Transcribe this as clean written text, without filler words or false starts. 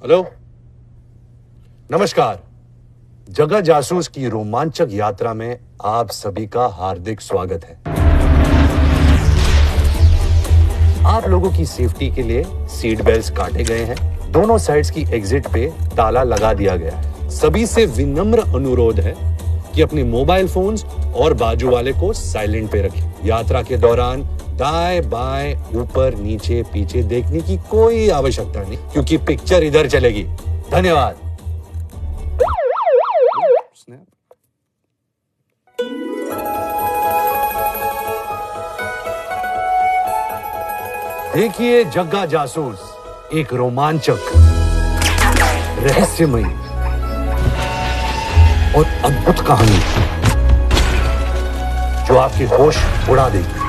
Hello, नमस्कार। जगह जासूस की रोमांचक यात्रा में आप सभी का हार्दिक स्वागत है। आप लोगों की सेफ्टी के लिए सीट बेल्ट काटे गए हैं। दोनों साइड्स की एग्जिट पे ताला लगा दिया गया है। सभी से विनम्र अनुरोध है कि अपने मोबाइल फोन्स और बाजू वाले को साइलेंट पे रखें। यात्रा के दौरान दाएं बाएं ऊपर नीचे पीछे देखने की कोई आवश्यकता नहीं, क्योंकि पिक्चर इधर चलेगी। धन्यवाद। देखिए जग्गा जासूस, एक रोमांचक, रहस्यमयी और अद्भुत कहानी जो आपके होश उड़ा देगी।